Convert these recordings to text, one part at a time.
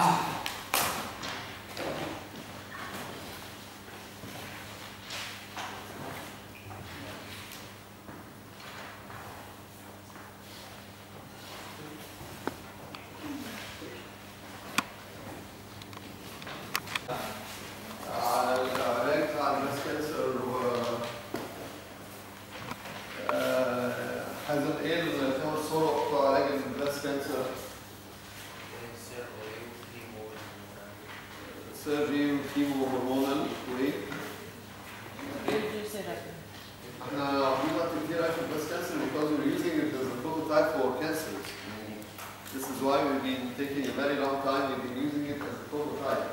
surgery وكيمو هرمونال وايه؟ احنا we got to clear out breast cancer because we're using it as a prototype for cancers. This is why we've been taking a very long time. We've been using it as a prototype.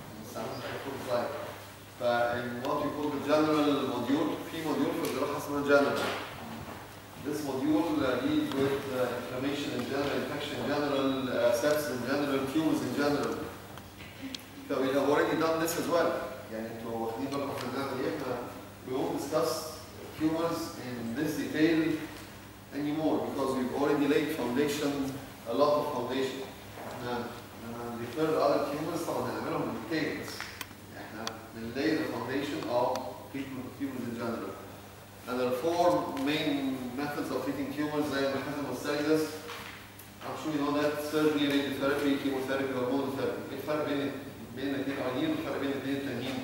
In what we call the general module, في module في الجراحة اسمها general. This module deals with inflammation in general, infection in general, sepsis in general, tumors in general. So we have already done this as well. يعني انتوا واخدين بالكم احنا بنعمل ايه؟ We won't discuss tumors in this detail anymore because we've already laid foundation, a lot of foundation. احنا refer other tumors طبعا هنعملهم in details. احنا lay the foundation of treatment of tumors in general. And there are four main methods of treating tumors زي ما حسن was I'm sure you know that surgery, radiotherapy, chemotherapy, hormonal therapy. ايه الفرق بين الاثنين اولين والفرق بين الاثنين التانيين؟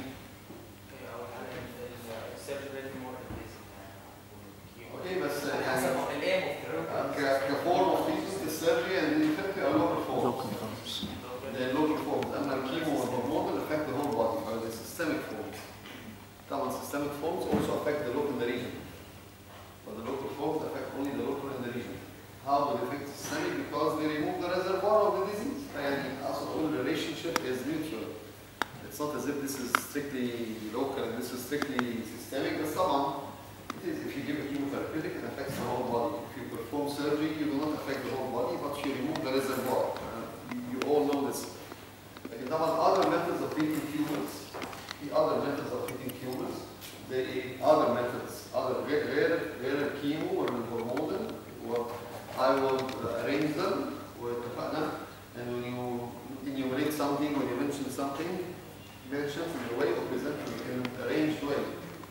اوكي بس يعني كفورم اوف تريتمنت السيرجري and radiotherapy are local forms. They're local forms. اما الكيمو والهرمونال affect the whole body or the systemic forms. طبعا systemic forms also affect the local in the region. But the local forms affect only the local in the region. How do they affect systemic? Because they remove the reservoir of the disease. And also the whole relationship is mutual. It's not as if this is strictly local and this is strictly systemic. But somehow, it is. If you give a chemotherapeutic, it affects the whole body. If you perform surgery, you do not affect the whole body, but you remove the reservoir. You all know this. Like other methods of treating tumors, the other methods of treating tumors, the other methods, other rare chemo or hormonal. I will arrange them with and when you enumerate something, when you mention something, mention in the way of presenting in an arranged way.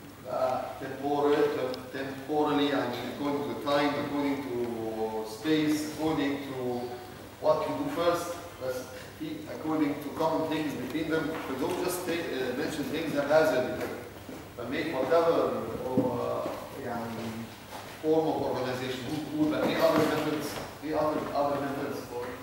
Temporally, I mean, according to time, according to space, according to what you do first, according to common things between them. So don't just mention things haphazardly, but make whatever form of organization. Any other methods? Any other methods?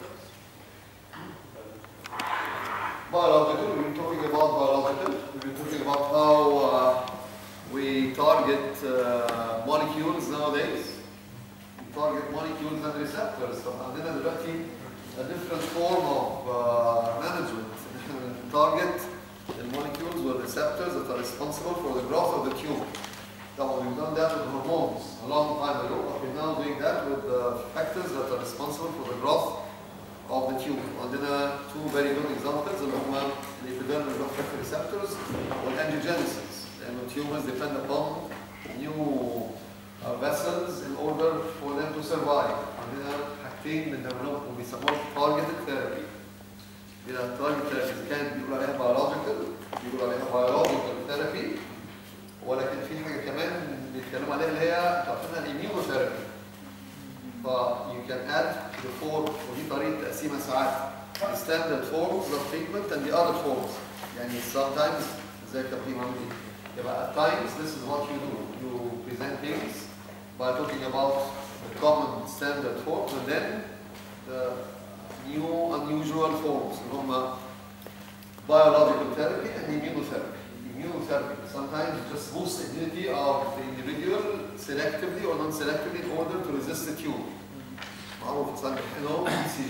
Biological. We've been talking about biological. We've been talking about how we target molecules nowadays. We target molecules and receptors. So عندنا دلوقتي a different form of management. We target the molecules or receptors that are responsible for the growth of the tumor. We've done that with hormones a long time ago, but we're now doing that with the factors that are responsible for the growth of the tumor. عندنا two very good examples اللي هما the epidermal growth factor receptors والangiogenesis. And tumors depend upon new vessels in order for them to survive. عندنا حاجتين بنعملهم وبيسموها targeted therapy. targeted therapy كانت بيقولوا عليها biological therapy. ولكن في حاجه كمان بيتكلموا عليها اللي هي تعرفينها الاميونوثيرابي. You can add the four ودي طريقه تقسيمها ساعات the standard forms of treatment and the other forms. يعني sometimes زي تقييم عملي يبقى at times this is what you do. You present things by talking about the common standard forms and then the new unusual forms اللي هم biological therapy and immunotherapy. Immunotherapy. Sometimes you just boost the immunity of the individual selectively or non-selectively in order to resist the tumor. معروف صار بيحقنوا BCG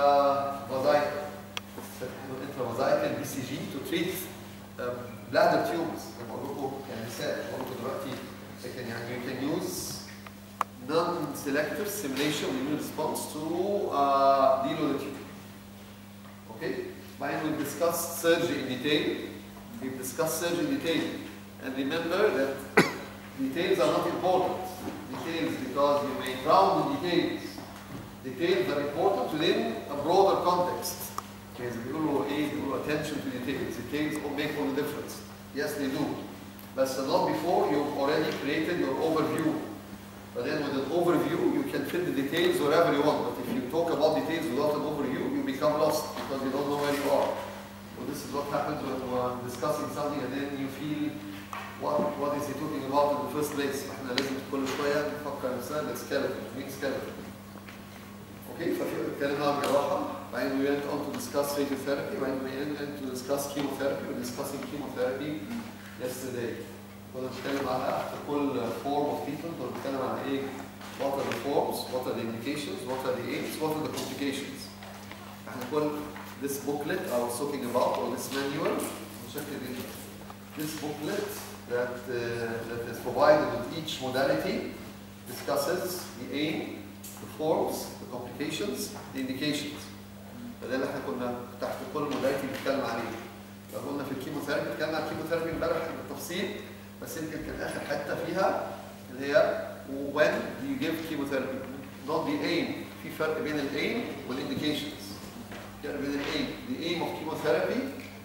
intravasaical BCG to treat bladder tumors. بقول لكم يعني مثال بقول لكم دلوقتي لكن يعني you can use non-selective stimulation of immune response to deal with the tumor. Okay? Then we discussed surgery in detail. We've discussed surgery in detail. And remember that details are not important. Details because you may drown in details. Details are important within a broader context. Okay, so بيقولوا ايه؟ بيقولوا attention to details. Details make all the difference. Yes, they do. But not before you've already created your overview. But then with an overview, you can fit the details wherever you want. But if you talk about details without an overview, you become lost because you don't know where you are. So this is what happens when we're discussing something and then you feel what is he talking about in the first place. احنا لازم كل شوية نفكر نسأل skeleton, mean skeleton. Okay, ففي اتكلمنا عن الجراحة. بعدين we went on to discuss radiotherapy. بعدين we went on to discuss chemotherapy. We're discussing chemotherapy yesterday. كنا بنتكلم على كل form of treatment. كنا بنتكلم على ايه؟ What are the forms? What are the indications? What are the aims? What are the complications? احنا كل this booklet I was talking about or this manual. This booklet that is provided with each modality discusses the aim, the forms, the complications, the indications. فده اللي احنا كنا تحت كل modality بنتكلم عليه. لو قلنا في الكيموثيرابي اتكلمنا عن الكيموثيرابي امبارح بالتفصيل بس يمكن كان اخر حته فيها اللي هي when do you give chemotherapy not the aim. في فرق بين الايم والانديكيشنز. فرق بين الايم. The aim of chemotherapy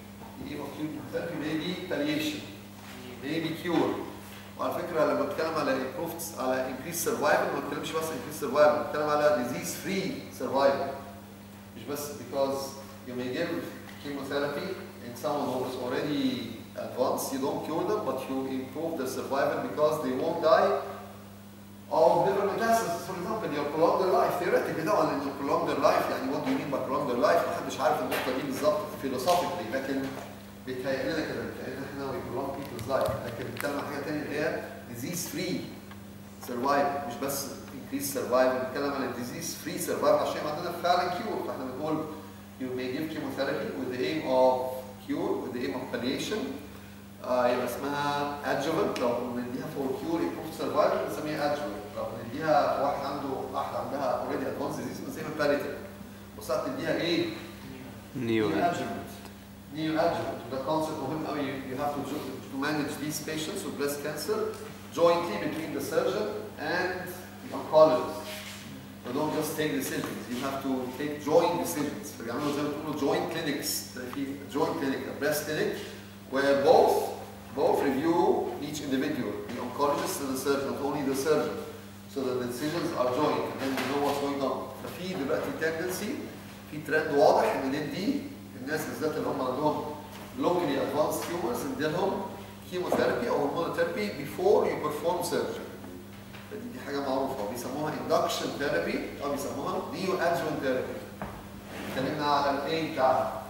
may be palliation, may be cure. وعلى فكره لما بتكلم على increased survival ما بتكلمش بس increased survival، بتكلم على disease free survival. مش بس because you may give chemotherapy in someone who is already advanced, you don't cure them, but you improve their survival because they won't die of liver metastasis, for example. You prolong their life. Theoretically طبعا انه prolong their life يعني what do you mean by prolong their life؟ محدش عارف النقطة دي بالظبط philosophically، لكن بيتهيأ لنا كده، بيتهيأ لنا احنا we prolong people's life، لكن بنتكلم عن حاجة تانية اللي هي disease free survival، مش بس increased survival، بنتكلم عن disease free survival عشان عندنا فعلا cure. فاحنا بنقول you may give chemotherapy with the aim of cure, with the aim of palliation. يبقى اسمها adjuvant. لو بنديها for cure improved survival بنسميها adjuvant. لو بنديها واحد عندها already advanced disease بنسميها palliative. وساعات نديها ايه؟ Neoadjuvant. Neoadjuvant. ده concept مهم قوي. You have to manage these patients with breast cancer jointly between the surgeon and the oncologist. So don't just take decisions. You have to take joint decisions. فبيعملوا زي ما بيقولوا joint clinics. في joint clinic, a breast clinic, where both review each individual, the oncologist and the surgeon, not only the surgeon, so that the decisions are joint and then you know what's going on. ففي دلوقتي tendency، في ترند واضح ان ندي الناس بالذات اللي هم عندهم locally advanced tumors نديلهم chemotherapy او hormonotherapy before you perform surgery. دي حاجة معروفة بيسموها induction therapy أو بيسموها neoadjuvant therapy. اتكلمنا على الايم بتاعها.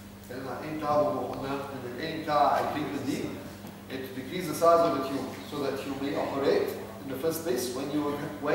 وقلنا ان الايم بتاع التريتمنت دي to decrease the size of the tumor so that you may operate in the first place when you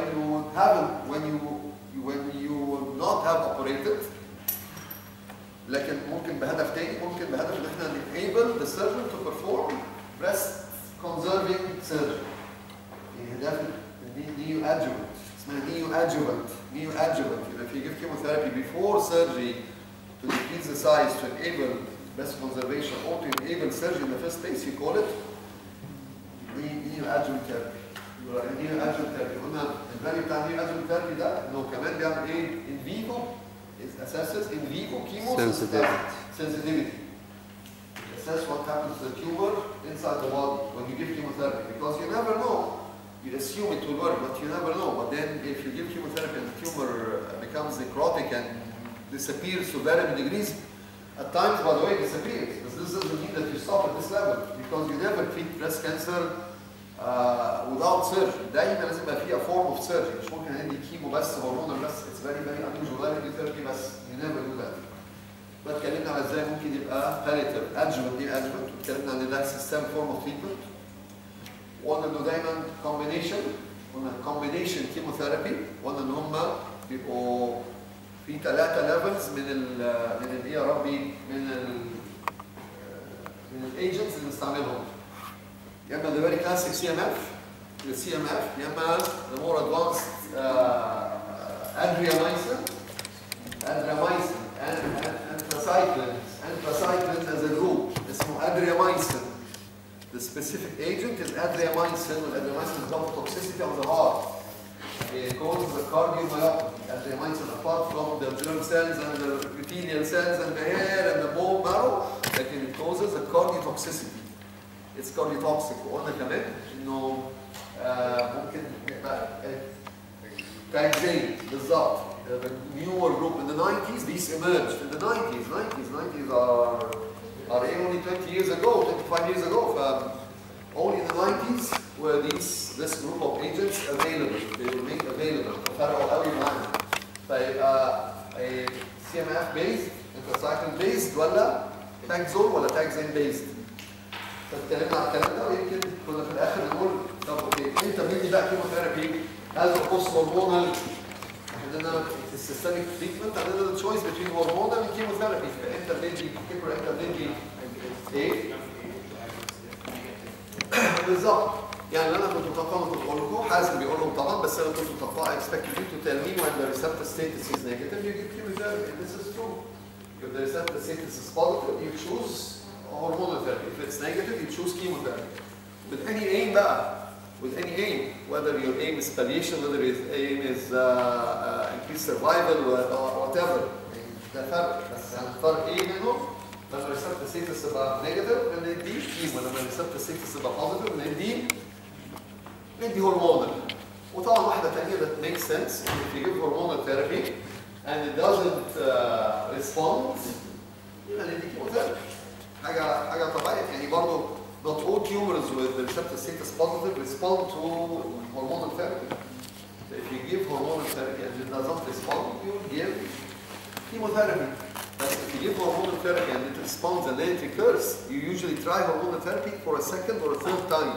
will not have operated. لكن ممكن بهدف تاني، ممكن بهدف ان احنا enable the surgeon to perform breast conserving surgery. ده neoadjuvant. اسمها neoadjuvant. If you give chemotherapy before surgery to decrease the size to enable breast conservation or to enable surgery in the first place, you call it neoadjuvant therapy. neoadjuvant therapy. قلنا الفاليو بتاع neoadjuvant therapy ده انه كمان بيعمل ايه؟ in vivo it assesses in vivo sensitivity. Assess what happens to the tumor inside the body when you give chemotherapy, because you never know. You assume it will work, but you never know. But then if you give chemotherapy and the tumor becomes necrotic and disappears to varying degrees, at times, by the way, it disappears. But this doesn't mean that you stop at this level, because you never treat breast cancer without surgery. دايما لازم يبقى فيها form of surgery. مش ممكن ندي كيمو بس هرمون بس. It's very unusual. Radiotherapy بس. You never do that. اتكلمنا على ازاي ممكن يبقى palliative, adjuvant, neoadjuvant. اتكلمنا عن ده system form of treatment. وقلنا انه دايما combination chemotherapy. قلنا ان هم بيبقوا في 3 levels من ايه يا ربي؟ من الايجنتس اللي بنستعملهم. يا اما the very classic CMF، يا اما the more advanced adriamycin and anthracyclines as a group اسمه adriamycin. The specific agent is adriamycin, and adriamycin is called toxicity of the heart. It causes the cardiomyopathy. adriamycin apart from the germ cells and the epithelial cells and the hair and the bone marrow, لكن it causes a cardiotoxicity. It's cardiotoxic. وقلنا كمان انه ممكن يبقى تاكزين بالظبط. The newer group in the 90s, these emerged in the 90s. 90s are only 20 years ago, 25 years ago. Only in the 90s were this group of agents available. They were made available. ففرقوا قوي معانا. فيبقى CMF based, anthracycline based ولا تاكزول ولا تاكزين based. فاتكلمنا على الكلام ده ويمكن كنا في الاخر نقول طب اوكي انت بتدي بقى كيموثيرابي از بوست هرمونال. عندنا السيستميك تريتمنت عندنا تشويس بين هرمونال والكيموثيرابي. فانت بتدي تفتكر انت بتدي ايه؟ بالظبط. يعني انا كنت متوقع كنت بقول لكم حازم بيقول لهم طبعا بس انا كنت متوقع I expect you to tell me when the receptor status is negative you give chemotherapy. This is true. If the receptor status is positive you choose hormonal therapy. If it's negative you choose chemotherapy. With any aim بقى. With any aim, whether your aim is palliation, whether your aim is increased survival or whatever. ده فرق بس هنختار ايه منهم؟ لما الريسبتور ستيتس تبقى نيجاتيف ندي كيمو، لما الريسبتور ستيتس تبقى بوزيتيف ندي هرمونال. وطبعا واحده ثانيه that makes sense if you give hormonal therapy and it doesn't respond يبقى ندي كيموثيرابي. حاجه طبيعيه يعني برضه not all tumors with the receptor status positive respond to hormonal therapy. So if you give hormonal therapy and it doesn't respond, you give chemotherapy. But if you give hormonal therapy and it responds and then it recurs, you usually try hormonal therapy for a second or a third time.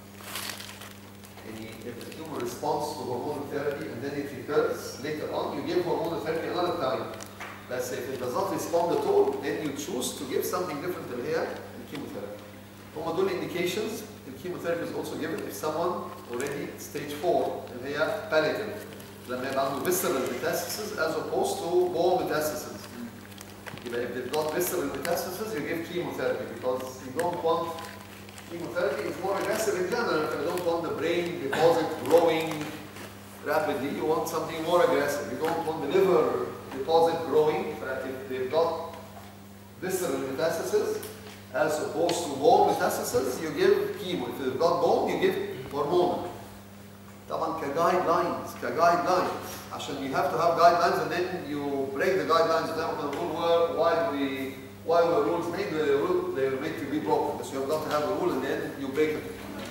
And if the tumor responds to hormonal therapy and then it recurs later on, you give hormonal therapy another time. But if it does not respond at all, then you choose to give something different than here, chemotherapy. هم دول indications. الكيموثيرابي is also given if someone already stage 4 اللي هي palliative لما يبقى عنده visceral metastasis as opposed to bone metastasis. يبقى if they've got visceral metastasis you give chemotherapy because you don't want chemotherapy is more aggressive in general. You don't want the brain deposit growing rapidly. You want something more aggressive. You don't want the liver deposit growing. If they've got visceral metastasis as opposed to bone metastasis, you give chemo. If you've got bone, you give hormonal. طبعا كguidelines عشان you have to have guidelines and then you break the guidelines. زي ما كنا بنقول why were rules made? They were made to be broken. So you have got to have a rule and then you break it.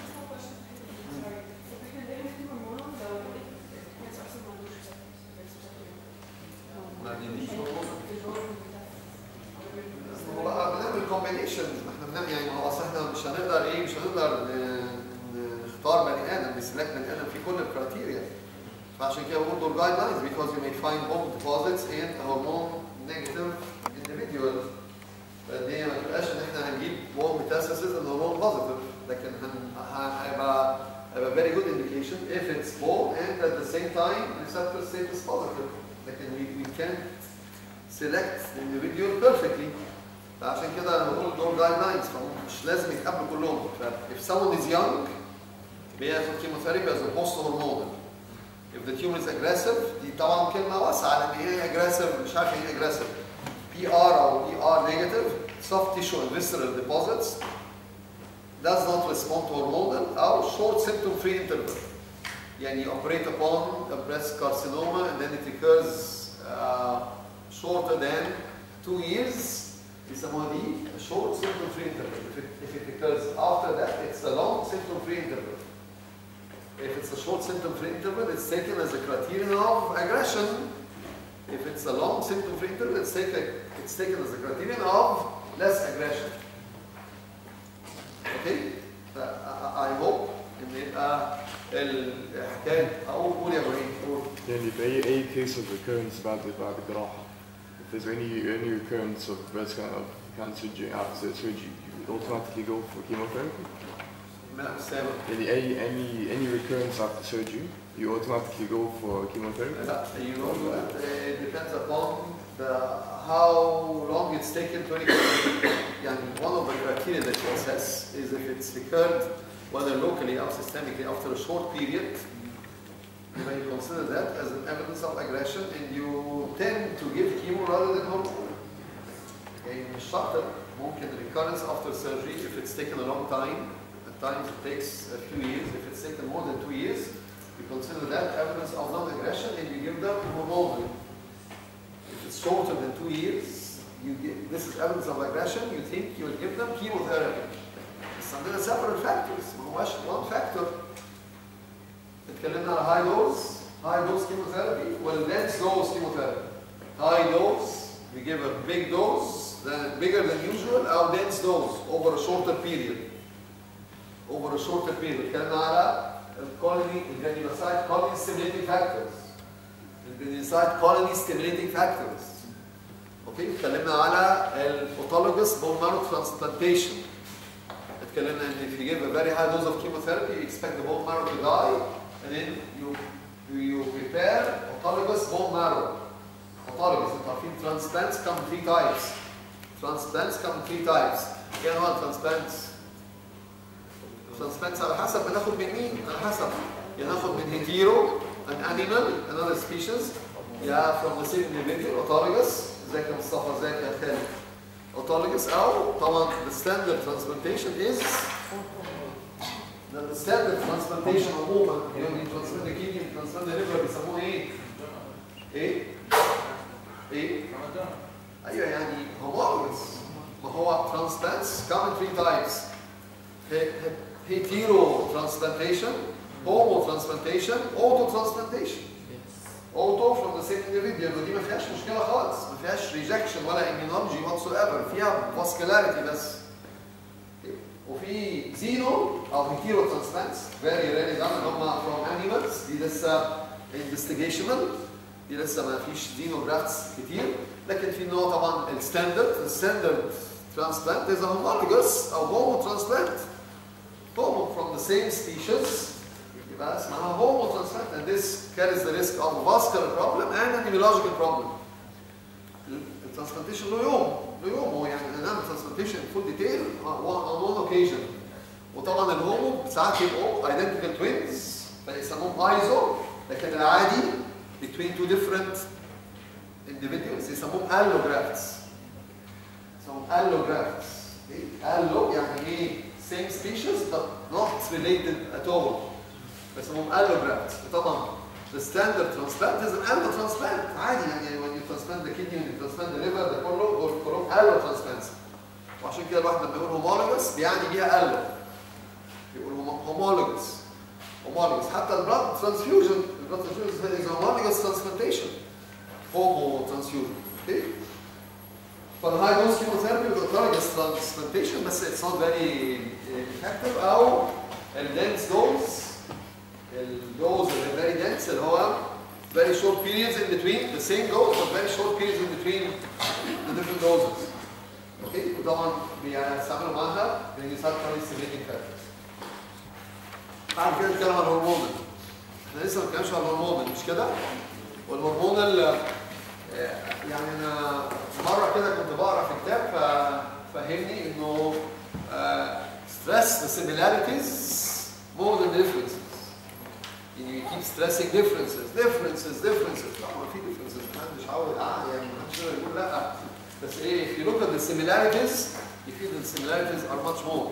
بنعمل combinations. احنا يعني هو اصل احنا مش هنقدر نختار بني ادم نسلك بني ادم في كل الكرايتيريا. فعشان كده بقول دول guidelines because you may find bone deposits in a hormone negative individual. فدي ما تبقاش ان احنا هنجيب bone metastasis and hormone positive. لكن هيبقى very good indication if it's bone and at the same time receptor status positive. لكن we can't select the individual perfectly. فعشان كده انا بقول دول guidelines فمش لازم يتقابلوا كلهم. if someone is young بياخد chemotherapy as opposed to hormonal. If the tumor is aggressive دي طبعا كلمه واسعه لان هي aggressive مش عارف ايه aggressive. PR or PR negative soft tissue and visceral deposits does not respond to hormonal or short symptom free interval. يعني operate upon a breast carcinoma and then it recurs shorter than 2 years. يسموها دي short symptom free interval. If it recurs after that, it's a long symptom free interval. If it's a short symptom free interval, it's taken as a criterion of aggression. If it's a long symptom free interval, it's taken as a criterion of less aggression. Okay? I hope ان يبقى الحكايه قول يا ابراهيم قول. يعني في اي case of recurrence بعد الجراحه. If there's any recurrence of breast cancer after surgery, you would automatically go for chemotherapy? Any recurrence after surgery, you automatically go for chemotherapy? You know, it depends upon how long it's taken to recur. And one of the criteria that you assess is if it's recurred, whether locally or systemically, after a short period, You may consider that as an evidence of aggression and you tend to give chemo rather than hormone. Okay, مش شرط ممكن recurrence after surgery if it's taken a long time. At times it takes a few years. If it's taken more than 2 years, you consider that evidence of non-aggression and you give them hormone. If it's shorter than 2 years, this is evidence of aggression. You think you will give them chemotherapy. بس عندنا several factors. ما هوش one factor. اتكلمنا على high dose chemotherapy ولا dense dose chemotherapy. High dose, we give a big dose, then bigger than usual, or dense dose over a shorter period. Over a shorter period. اتكلمنا على الgranulocyte colony stimulating factors. الgranulocyte colony stimulating factors. اوكي اتكلمنا على autologous bone marrow transplantation. اتكلمنا ان if you give a very high dose of chemotherapy, you expect the bone marrow to die, and then you prepare autologous bone marrow. Autologous, انتوا عارفين transplants come in 3 types. Transplants come in 3 types. ايه انواع transplants؟ transplants على حسب بناخد من مين؟ على حسب. يا ناخد من hetero, an animal, another species, يا from the same individual, autologous. ازيك يا مصطفى، ازيك يا خالد. autologous او طبعا the standard transplantation is the standard transplantation عموما يعني transplant the kidney transplant the liver بيسموه ايه؟ ايه؟ ايوه يعني homologous. ما هو transplants come in 3 types. hetero transplantation, homo transplantation, auto transplantation. auto from the same individual ودي ما فيهاش مشكله خالص، ما فيهاش rejection ولا immunology whatsoever، فيها vascularity بس. وفي زينو او hetero transplants very rarely done اللي هم from animals، دي لسه investigational، دي لسه ما فيش زينو grafts كتير، لكن في نوع طبعا الستاندرد transplant is a homologous او homo transplant. homo from the same species يبقى اسمها homo transplant and this carries the risk of a vascular problem and an immunological problem. الترانسبلانتيشن له يوم هو يعني هنعمل ترانسبلانتيشن فول ديتيل on one occasion. وطبعا الهومو ساعات يبقوا identical twins فيسموهم ايزو، لكن العادي between 2 different individuals يسموهم allografts. يسموهم allografts. allo يعني ايه؟ same species but not related at all. بيسموهم allografts. طبعا the standard transplant is an allo transplant عادي يعني when you transplant the kidney when you transplant the liver ده كلهم allo transplants. وعشان كده الواحد لما يقول homologous بيعني بيها allo. بيقول homologous حتى البلاد transfusion is homologous transplantation. homo transfusion. Okay? فالهاي دوز كيموثيرابي والautologous transplantation بس it's not very effective او الدنس دوز الدوز اللي very dense اللي هو very short periods in between the same dose but very short periods in between the different doses. اوكي وطبعا بيستعملوا معاها granulocyte colony stimulating factors. بعد كده نتكلم عن الهرمونال. احنا لسه ما اتكلمناش عن الهرمونال مش كده؟ والهرمونال يعني انا مره كده كنت بقرا في كتاب ففهمني انه stress the similarities more than differences. You keep stressing differences. طبعا في differences محدش عاوز يعني محدش يقدر يقول لا. بس ايه if you look at the similarities you feel that the similarities are much more.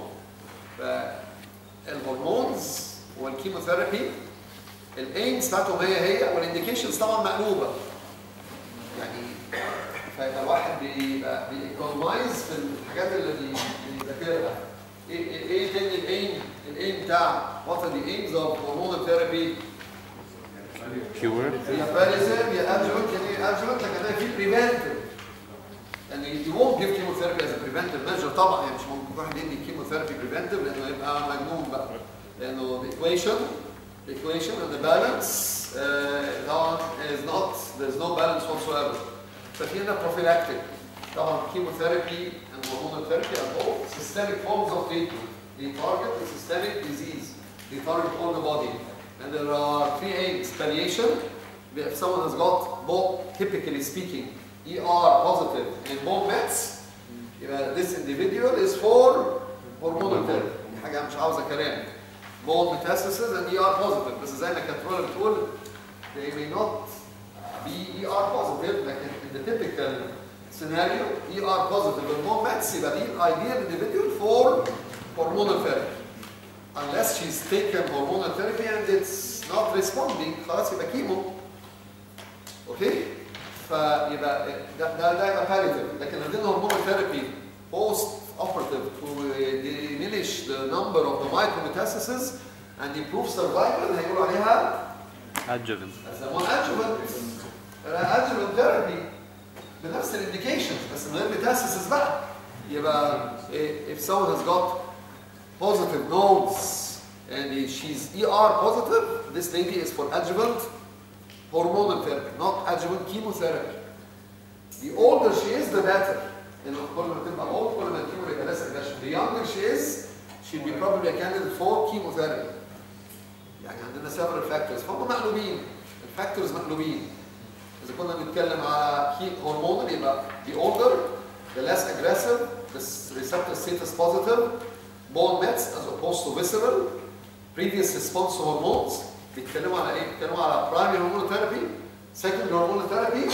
فالهرمونز والكيموثيرابي الايمز بتاعتهم هي والانديكيشنز طبعا مقلوبه. يعني فيبقى الواحد بيبقى بيكونمايز في الحاجات اللي بيذاكرها. ايه تاني الايم بتاع what are the aims of hormonal therapy؟ cure يا باليزم يا adjuvant يعني adjuvant لكن في preventive. يعني you won't give chemotherapy as a preventive measure طبعا يعني مش ممكن واحد يدي chemotherapy preventive لانه يبقى مجنون بقى. لانه the equation and the balance is not there's no balance whatsoever. ففي هنا prophylactic. طبعا chemotherapy and hormonal therapy are all systemic forms of treatment. They target the systemic disease. They target all the body. And there are 3 aims. Palliation, if someone has got both, typically speaking, ER positive and bone mets, this individual is for hormonal therapy. حاجة مش عاوزة كلام. Bone metastasis and ER positive. بس زي ما كانت رولا بتقول they may not be ER positive, like in the typical scenario, ER positive hormone meds يبقى دي ideal individual for hormonal therapy. Unless she's taken hormonal therapy and it's not responding, خلاص يبقى كيمو. اوكي؟ فيبقى ده يبقى palliative. لكن عندنا hormonal therapy post operative to diminish the number of the micrometastases and improve survival هيقولوا عليها adjuvant. يسموها adjuvant therapy بنفس الانديكيشنز بس من غير metastasis بقى. يبقى if someone has got positive nodes and she's ER positive, this lady is for adjuvant hormonal therapy, not adjuvant chemotherapy. The older she is, the better. كل ما تبقى old كل ما الكيمو يبقى less aggression. The younger she is, she'll be probably a candidate for chemotherapy. يعني عندنا several factors. فهم مقلوبين. الفاكتورز مقلوبين. إذا كنا بنتكلم على hormonal يبقى the older, the less aggressive, the receptor status positive, bone mets as opposed to visceral, previous response to hormones. بيتكلموا على ايه؟ بيتكلموا على primary hormonal therapy, secondary hormonal therapy,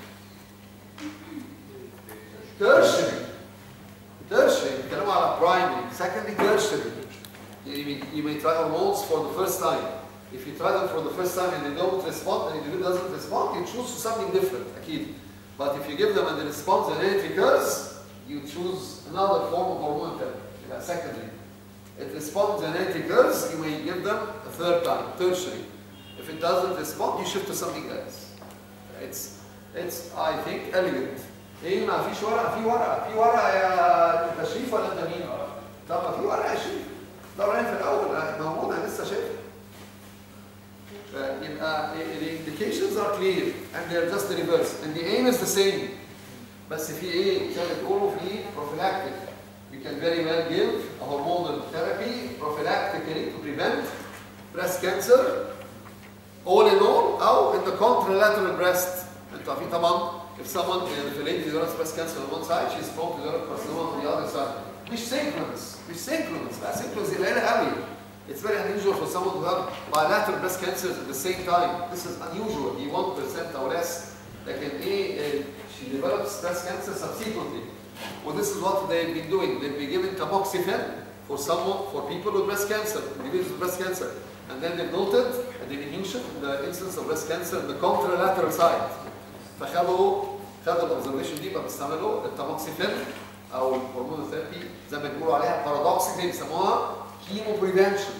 tertiary. بيتكلموا على primary, secondary, tertiary. You may try hormones for the first time. If you try them for the first time and they don't respond, and the individual doesn't respond, you choose something different, أكيد. But if you give them and they respond and it recurs, you choose another form of hormonal therapy. That's secondary. It responds and it recurs, you may give them a third time, tertiary. If it doesn't respond, you shift to something else. It's I think elegant. ايه ما فيش ورقه؟ في ورقه يا تشريف ولا انت مين؟ طب ما في ورقه يا شريف. طبعا في الاول موجوده انا لسه شايفها. يبقى the indications are clear and they're just the reverse and the aim is the same. بس في ايه؟ زي ما بتقولوا في prophylactic. You can very well give a hormonal therapy prophylactically to prevent breast cancer all in all أو in the contralateral breast. انتوا عارفين طبعا if someone if a lady develops breast cancer on one side, she's prone to develop carcinoma on the other side. مش synchronous. لا synchronous دي قليلة قوي. It's very unusual for someone to have bilateral breast cancers at the same time. This is unusual. The 1% or less. لكن ايه she develops breast cancer subsequently. Well, this is what they've been doing. They've been giving tamoxifen for people with breast cancer, individuals with breast cancer. And then they've noted a diminution in the incidence of breast cancer in the contralateral side. فخدوا الاوبزرفيشن دي بيستعملوا التاموكسيفين او الهرمون ثيرابي زي ما بيقولوا عليها بارادوكسيكلي بيسموها كيمو بريفنشن.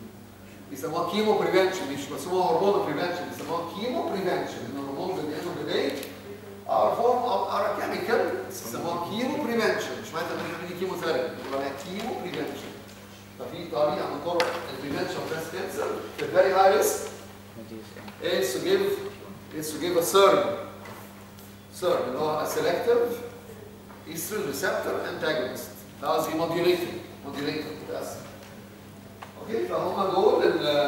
مش بيسموها هرمون بريفنشن، بيسموها كيمو بريفنشن. ان الهرمونز اللي بيعملوا بدايه are form of are chemical بيسموها كيمو بريفنشن. مش معنى ان احنا بنعمل كيمو ثيرابي بنقول عليها كيمو بريفنشن. ففي طريقه من طرق البريفنشن اوف بريست كانسر في very high risk is to give a SERM اللي هو a selective estrogen receptor antagonist. ده قصدي modulator بس. اوكي فهم دول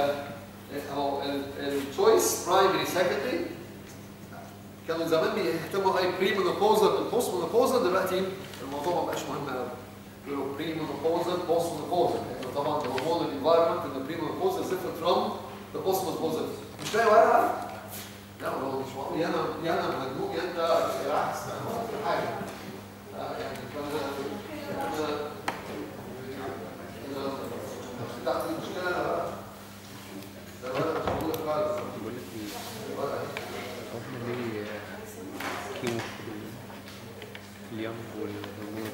التشويس برايمري سكندري. كانوا زمان بيهتموا اي بري مونوبوزال والبوست مونوبوزال، دلوقتي الموضوع ما بقاش مهم قوي. يقولوا بري مونوبوزال بوست مونوبوزال لان طبعا الهرمون الانفايرمنت ان البري مونوبوزال is different from the post menopausal. مش لاقي ورقه؟ لا هو مش معقول يا انا مجنون يا انت بالعكس انا في حاجه يعني لا دي مشكله انا بقى ده ولا مش موجود خالص. بقول لك احنا ليه كيمو اليوم والهرمونات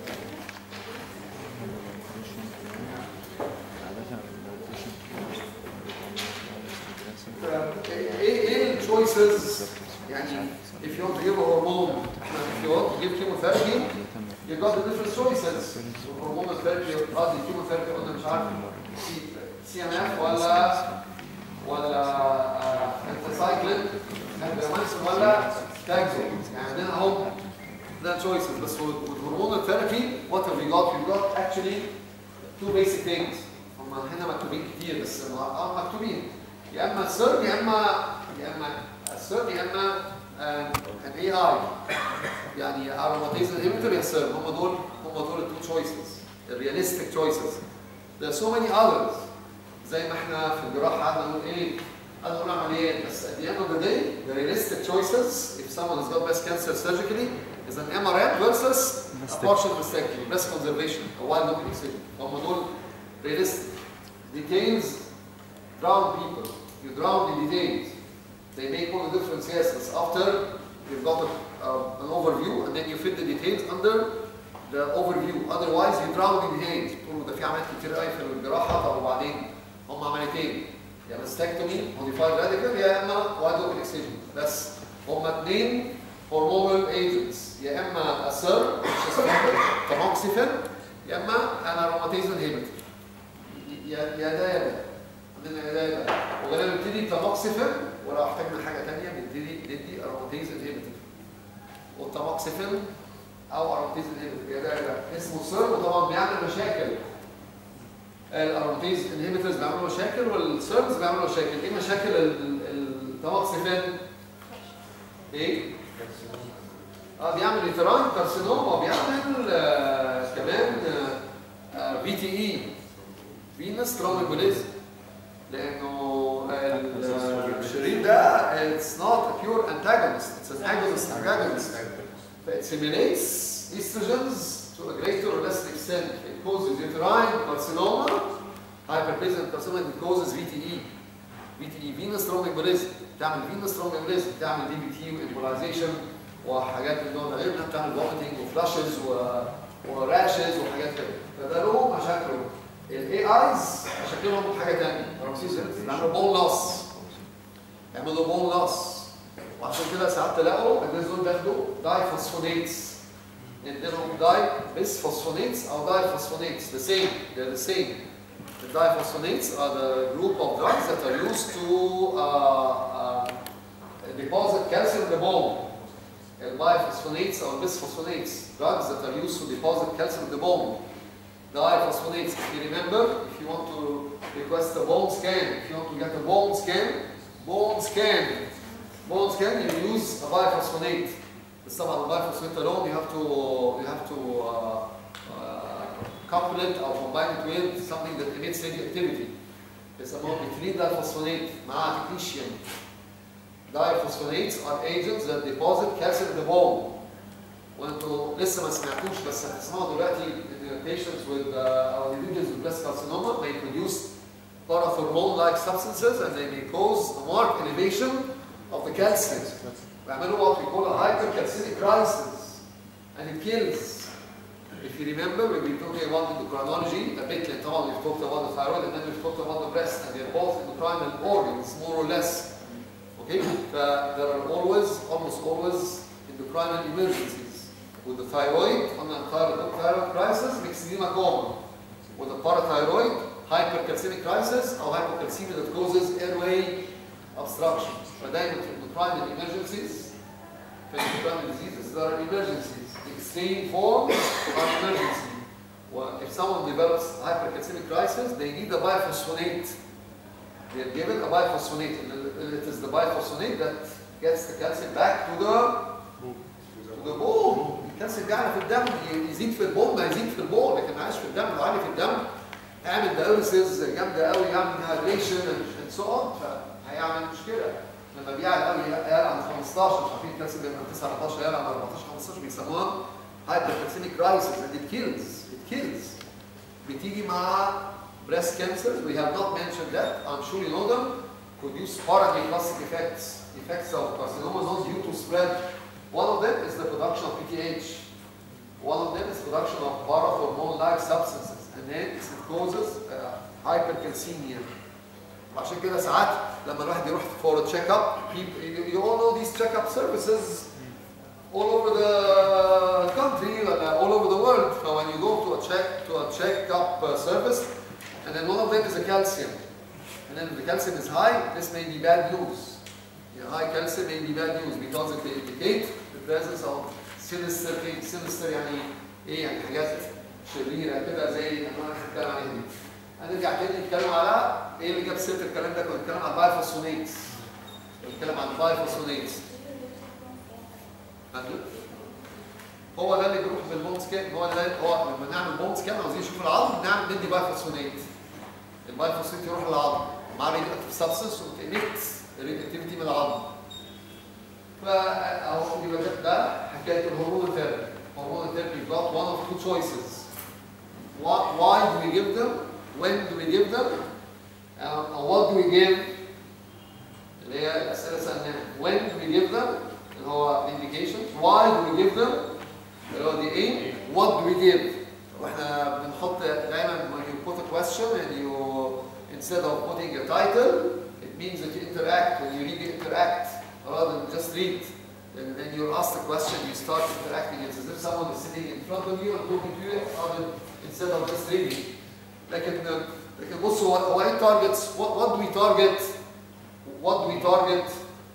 ايه التشويسز يعني if you want to give a hormone if you want to give chemotherapy you got the different choices. hormonal therapy قصدي chemotherapy قلنا مش عارف CMF ولا anthracycline ولا taxol. يعني عندنا اهو ده choices. بس with hormonal therapy what have we got? We've got actually two basic things. هم هنا مكتوبين كتير بس مكتوبين يا اما السيرم يا اما السيرم يا اما an AI يعني aromatase inhibitor يا سيرم. هم دول التو choices realistic choices. There are so many others. زي ما احنا في الجراحه قعدنا نقول ايه انا بقول عمليات بس at the end of the day the realistic choices if someone has got breast cancer surgically is an MRM versus a partial mastectomy, breast conservation, a wide open excision. هم دول realistic. Details drown people. You drown the details. They make all the difference, yes, but after you've got an overview and then you fit the details under the overview. Otherwise you drown the details. تقولوا ده في عمليات كتير قوي في الجراحة. طب وبعدين هم عمليتين يا ماستكتومي موديفايد راديكال يا اما وايد اوبن اكسجن. بس هم اثنين هرمونال ايجنتس، يا اما اسر تاموكسيفين يا اما انا اروماتيز انهبيتور. يا ده يا ده. عندنا يا ده يا ده. وغالبا بنبتدي تاموكسيفين ولو احتاجنا حاجه ثانيه بنبتدي ندي اروماتيز انهبيتور. والتاموكسيفين او اروماتيز انهبيتور يا ده يا ده اسمه سر وطبعا بيعمل مشاكل. الاروماتيز انهبيتورز بيعملوا مشاكل والسيرز بيعملوا مشاكل. ايه مشاكل التاموكسيفين؟ ايه؟ بيعمل يوتراين كارسينوما وبيعمل كمان في تي اي فينس ترومبوليزم لانه الشريط ده اتس نوت ا بيور انتاجونست اتس ان اجونست فايت سيميليتس استروجينز to a greater or less extent. It causes uterine carcinoma, hyperplasia carcinoma, it causes VTE. VTE, venous thromboembolism. تعمل venous thromboembolism، تعمل DVT وembolization وحاجات من النوع ده، غير انها بتعمل vomiting وفلاشز وراشز وحاجات كده. فده له مشاكله. الاي ايز مشاكلهم حاجه ثانيه، بيعملوا بون لوس. يعملوا بون لوس. وعشان كده ساعات تلاقوا الناس دول بياخدوا دايفوسفونيتس. نديلهم bisphosphonates or diphosphonates, the same, they're the same. The diphosphonates are the group of drugs that are used to deposit calcium in the bone. The biphosphonates or bisphosphonates, drugs that are used to deposit calcium in the bone. Diphosphonates, if you remember, if you want to request a bone scan, if you want to get a bone scan, you use a biphosphonate. بس طبعا البايفوسفيت alone you have to couple it or combine it with something that emits radioactivity. بيسموه بتريد دايفوسفونات مع تكنيشيوم. Diphosphonates are agents that deposit calcium in the bone. وانتوا لسه ما سمعتوش بس هتسمعوا دلوقتي ان patients with or individuals with breast carcinoma may produce parathormone-like substances and they may cause a marked elevation of the calcium. بيعملوا what we call a hypercalcemic crisis and it kills. If you remember, we've been talking about endocrinology a bit later on. We've talked about the thyroid and then we've talked about the breast, and they're both endocrinal organs, more or less. Okay? There are almost always endocrinal emergencies. With the thyroid, on the thyroid crisis, myxedema common. With the parathyroid, hypercalcemic crisis or hypocalcemia that causes airway obstruction. فدايما في endocrine emergencies, في endocrine diseases, there are emergencies. The extreme forms are emergency. If someone develops hypercalcemic crisis, they need a biphosphonate. They are given a biphosphonate, and it is the biphosphonate that gets the calcium back to the bone. الكالسيوم بيعلى في الدم، يزيد في البون ما يزيد في البون، لكن عايش في الدم، لو عالي في الدم هيعمل دايوريسز جامده قوي، يعمل ديهايدريشن اند سو اون، فهيعمل مشكله. لما بيعلى قوي يعلى عن 15 مش عارفين الكالسيوم بيبقى من 19 يعلى عن 14 15 بيسموها hypercalcemic crisis and it kills. بتيجي مع breast cancers. We have not mentioned that. I'm sure you know them. Produce paraneoplastic effects of carcinoma not due to spread. One of them is the production of PTH. One of them is production of parathormone-like substances, and then it causes hypercalcemia. عشان كده ساعات لما الواحد يروح for a checkup, you all know these checkup services all over the country, all over the world. So when you go to a checkup service, and then one of them is a calcium, and then if the calcium is high, this may be bad news. High calcium may be bad news because it may indicate the presence of sinister يعني ايه يعني حاجات شريره كده زي اللي انا بتكلم عليها دي. هنرجع تاني نتكلم على ايه اللي جاب سيره الكلام ده. كنا بنتكلم عن البايفوسفونيتس. هو ده اللي بيروح بالبون سكان. هو لما نعمل بون سكان عاوزين نشوف العظم ندي بايفوسفونيت. البايفوسفونيت يروح للعظم. مع radioactive substance وتemit radioactivity من العظم. فاهو يبقى ده حكايه الهرمون ثيرابي. هرمون ثيرابي got one of two choices. Why do we give them? When do we give them? And what do we give? اللي هي الاسئله سالناها. When do we give them? اللي هو indications. Why do we give them? اللي هو the aim. What do we give? واحنا بنحط دايما when you put a question and you instead of putting a title, it means that you interact. When you read, you interact rather than just read. And then you're asked a question, you start interacting. It's as if someone is sitting in front of you and talking to you instead of just reading. لكن بصوا هو ايه targets? What do we target? What do we target?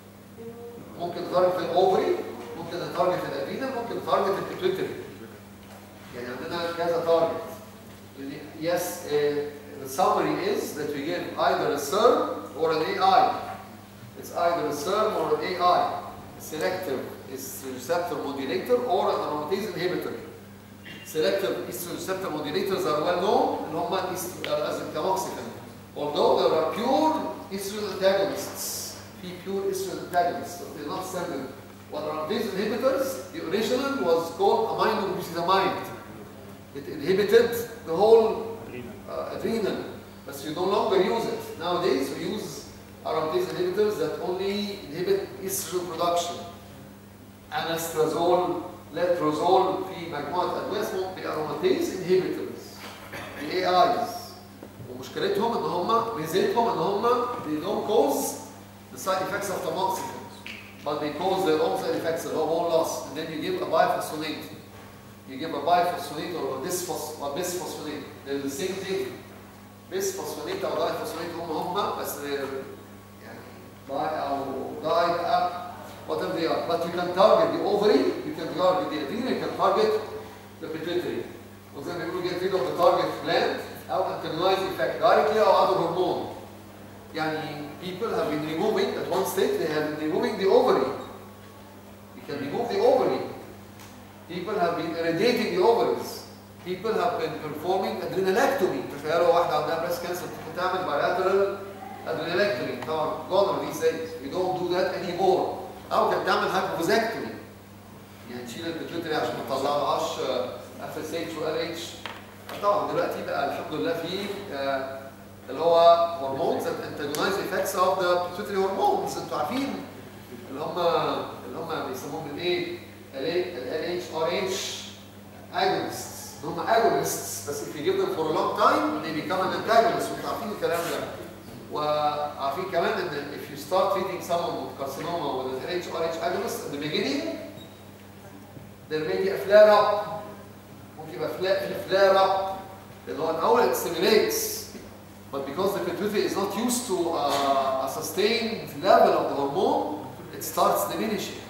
ممكن نتارجت الاوفري، ممكن نتارجت الادرينال، ممكن نتارجت البيتويتري. يعني عندنا كذا تارجت. Yes, the summary is that we give either a SERM or an AI. It's either a SERM or an AI. Selective estrogen receptor modulator or an aromatase inhibitor. Selective estrogen receptor modulators are well known and هم as in tamoxifen. Although there are pure estrogen antagonists. Pure estrogen antagonists, but they're not standard. What aromatase inhibitors, the original was called aminoglucisamide. It inhibited the whole adrenal, but you no longer use it. Nowadays we use aromatase inhibitors that only inhibit estrogen production. Anastrozole, letrozole, في مجموعة أدوية اسمهم aromatase inhibitors. The AIs. ومشكلتهم إن هم ميزتهم إن هم they don't cause the side effects of tamoxifen, but they cause their own side effects, the hormone loss. And then you give a biphosphonate. You give a biphosphonate or a bisphosphonate. They're the same thing. Bisphosphonate or biphosphonate هم بس they're يعني died up, whatever they are. But you can target the ovary, you can target the adrenal, you can target the pituitary. وزي ما بيقولوا get rid of the target gland أو antagonize effect directly أو other hormone. يعني people have been removing, at one stage they have been removing the ovary. You can remove the ovary. People have been irradiating the ovaries. People have been performing adrenalectomy. تخيلوا واحدة عندها breast cancer بتعمل bilateral adrenalectomy. طبعا gone these days. We don't do that anymore. أو كانت تعمل hypophysiectomy. يعني تشيل البيتويتري عشان ما تطلعلهاش FSH و LH. طبعا دلوقتي بقى الحمد لله في اللي هو hormones that antagonize effects of the pituitary hormones. انتوا عارفين اللي هم بيسموهم الايه؟ ال LH RH agonists. هم agonists بس if you give them for a long time they become an antagonist. وانتوا عارفين الكلام ده. وعارفين كمان ان if you start treating someone with carcinoma with an LH RH agonist at the beginning there may be a flare up. ممكن يبقى flare up. لان هو الاول it stimulates. But because the pituitary is not used to a sustained level of the hormone, it starts diminishing.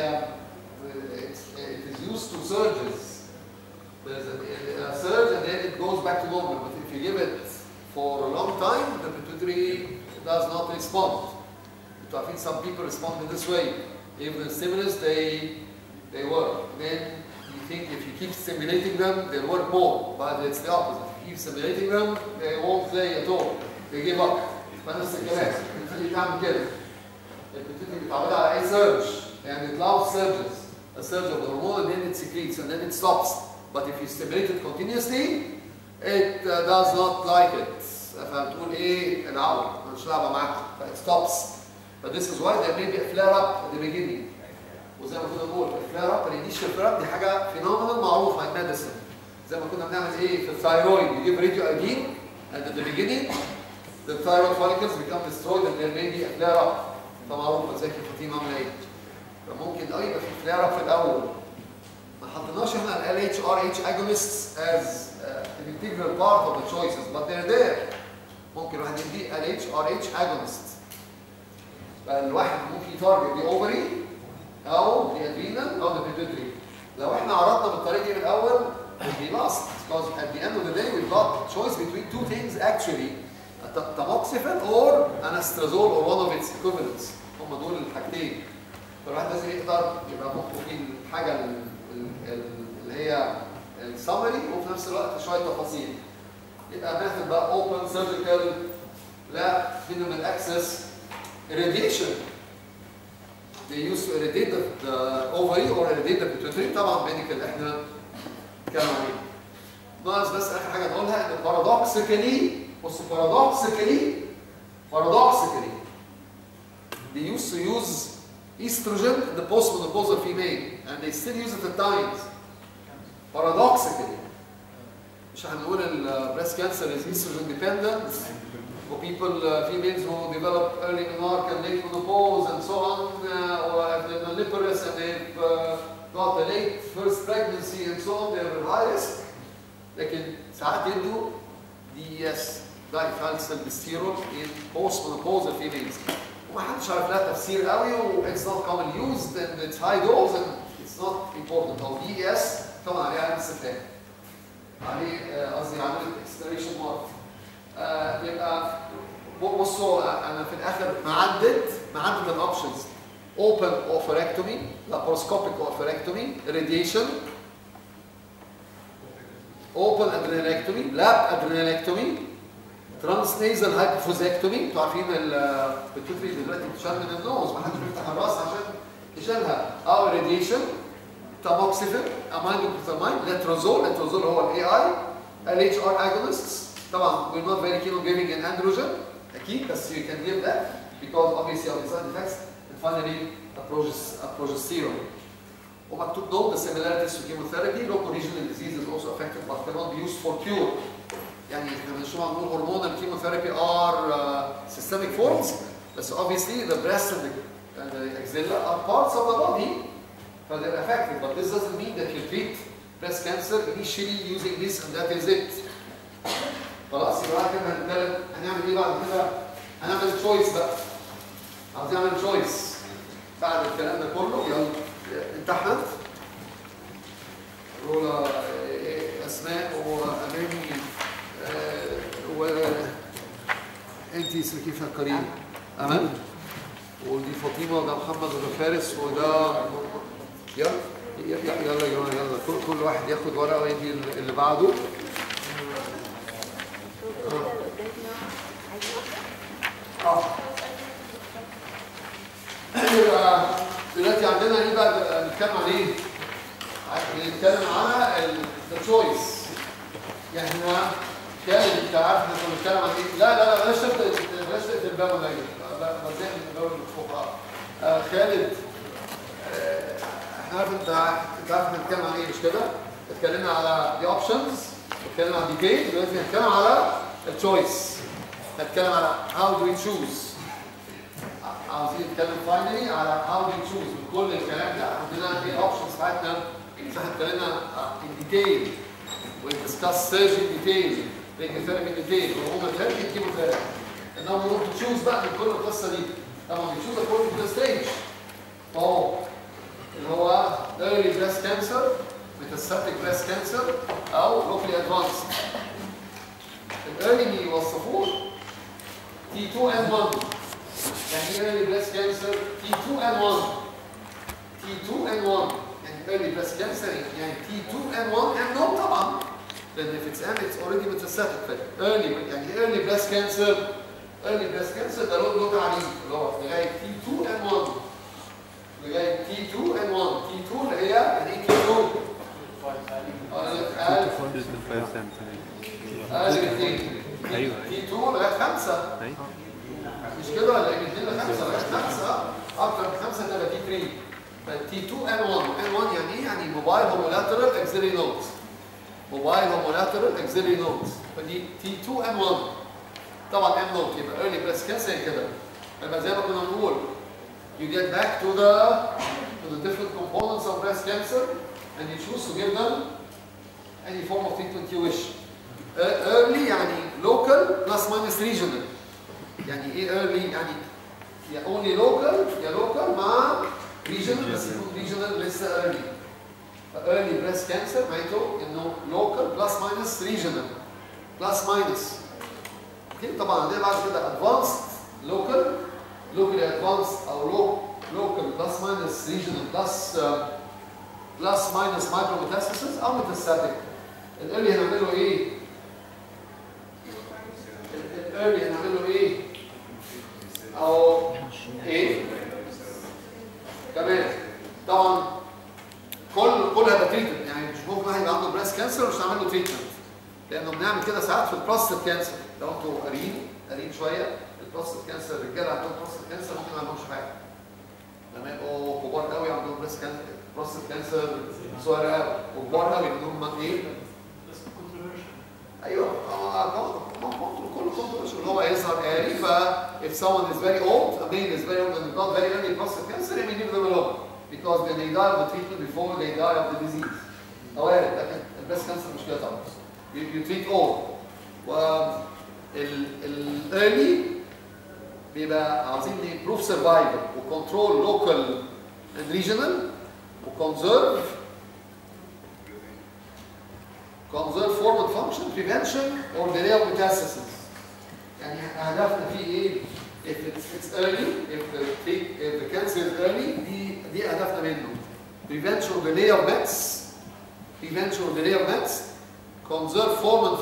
It is used to surges. There's a surge and then it goes back to normal. But if you give it for a long time, the pituitary does not respond. I think some people respond in this way. Even the stimulus, they work. Then you think if you keep stimulating them, they'll work more. But it's the opposite. Keep stimulating them, they won't play at all. They give up. فنفس الكلام. البيتوتري بتعمل كده. البيتوتري بتعمل على أي surge and it loves surges. A surge of the hormone and then it secretes and then it stops. But if you stimulate it continuously, it does not like it. فبتقول إيه العوض مش لعبة معاك. It stops. But this is why there may be a flare up at the beginning. وزي ما كنا بنقول الفلare up الانيشال flare up دي حاجة phenomenal معروفة in medicine. زي ما كنا بنعمل ايه في الثايرويد you give radioiodine and at the beginning the thyroid follicles become destroyed and there may be a flare up. فمعروفة زي كيف عاملة ايه. فممكن يبقى في flare up في الأول. ما حطيناش احنا ال LH RH agonists as an integral part of the choices but they're there. ممكن واحد يدي LH RH agonist. فالواحد ممكن يتارجت the ovary أو the adrenal أو the pituitary. لو احنا عرضنا بالطريقة دي من الأول we lost because at the end of the day we've got choice between two things actually, tamoxifen or anastrozole or one of its equivalents. هم دول الحاجتين. فالواحد لازم يقدر يبقى مخه في الحاجة اللي هي السمري وفي نفس الوقت شوية تفاصيل. يبقى ماخد بقى open surgical لا minimal access irradiation. They used to irradiate the ovary or irradiate the pituitary. طبعا medical احنا نتكلم عليه. ناقص بس اخر حاجه نقولها ان paradoxically they used to use estrogen in the postmenopausal female and they still use it at times. Paradoxically. مش هنقول ال breast cancer is estrogen dependent for people, females who develop early menarche and late menopause and so on, or have been nulliparous and they've got a late first pregnancy and so on, they're high risk. لكن ساعات يدوا DES diphenhydrotestosterone in postmenopausal females. وما حدش عارف لها تفسير قوي و it's not commonly used and it's high dose and it's not important. أو DES طبعا عليه علامة استفهام. عليه قصدي علامة exclamation mark. يبقى بصوا انا في الاخر معدد الاوبشنز. open oophorectomy, laparoscopic oophorectomy, radiation, open adrenalectomy, lap adrenalectomy, transnasal hypophysectomy. انتوا عارفين البيتوتري دلوقتي بتشال من النوز، ما حدش بيفتح الراس عشان يشيلها. او radiation, tamoxifen, aminobutamine, letrozole هو الاي اي، LHR agonists. طبعا we're not very keen on giving an androgen اكيد، بس you can give that because obviously of the side effects. And finally progesterone. ومكتوب note the similarities to chemotherapy. Local regional disease is also affected but cannot be used for cure. يعني احنا بنشوف عم نقول hormonal chemotherapy are systemic forms, بس obviously the breast and the axilla are parts of the body, so they're affected. But this doesn't mean that you treat breast cancer initially using this and that is it. خلاص يبقى كده هنتكلم هنعمل ايه بعد كده؟ هنعمل تشويس بقى. عاوزين نعمل تشويس بعد الكلام ده كله. يلا انت احمد رولا اسماء وامامي وانت اسمك كيف كريم امل، ودي فاطمه وده محمد وده فارس وده يلا كل واحد ياخد ورقه ويدي اللي بعده. دلوقتي عندنا ايه بقى نتكلم عن ايه؟ بنتكلم على التشويس. يعني احنا كان انت عارف احنا بنتكلم عن ايه؟ لا بلاش تقفل الباب ولا ايه؟ بزهق من الباب اللي فوق. خالد احنا عارف انت عارف احنا بنتكلم عن ايه مش كده؟ اتكلمنا على the options، اتكلمنا على debate، دلوقتي هنتكلم على التشويس. هنتكلم على how do we choose. عاوزين نتكلم فاينلي على how do we choose. من كل الكلام ده عندنا ايه الاوبشنز بتاعتنا. احنا اتكلمنا in detail we discuss surgery in detail, radiotherapy in detail, hormonotherapy and chemotherapy. And now we want to choose بقى من كل القصه دي. طبعا we choose according to the stage. فهو اللي هو early breast cancer, metastatic breast cancer او locally advanced. الايرلي بيوصفوه T2N1. يعني early breast cancer T2N1. T2N1 يعني early breast cancer يعني T2N1 and no طبعا لان if it's M it's already metastatic. early يعني early breast cancer ده له تعريف اللي هو لغايه T2N1 لغايه T2N1. T2 اللي هي يعني ايه T2؟ اقل بكتير. ايوه T2 لغايه 5 مش كده ولا ايه؟ 2 ل 5 لغايه 5 اكتر من 5 تبقى T3. T2N1 N1 يعني ايه؟ يعني موبايل هومولاترال اكسيلري نودز. موبايل هومولاترال اكسيلري نودز. فدي T2N1. طبعا M نود يبقى early breast cancer كده. يبقى زي ما كنا بنقول you get back to the different components of breast cancer and you choose to give them any form of treatment you wish. early يعني local plus minus regional. يعني ايه early؟ يعني يا only local مع regional بس يكون regional لسه early. early breast cancer معناته انه local plus minus regional plus minus. اوكي طبعا عندنا بعد كده advanced locally advanced او local plus minus regional plus minus micrometastasis او metastatic. early هنعمله ايه؟ بريست كانسر مش هنعمل له تريتمنت، لانه بنعمل كده ساعات في البروستات كانسر. لو انتوا قاريين شويه البروستات كانسر، الرجاله عندهم بروستات كانسر ممكن ما عندهمش حاجه، لما يبقوا كبار قوي عندهم بريست كانسر، بروستات كانسر صغيره قوي وكبار قوي عندهم ايه؟ ايوه كله كونتروفيرشال اللي هو يظهر قاري. ف if someone is very old, a male is very old and not very early prostate cancer, you may leave them alone because then they die of the treatment before they die of the disease. وارد، لكن البريست كانسر مش كده طبعا. You treat all. الايرلي بيبقى عاوزين improve survival وكنترول local and regional وconserve form and function, prevention or delay of metastasis. يعني هدفنا فيه ايه؟ If it's early, if the cancer is early, دي هدفنا منه. Prevention or delay of mets, prevention or delay of mets, conserve form and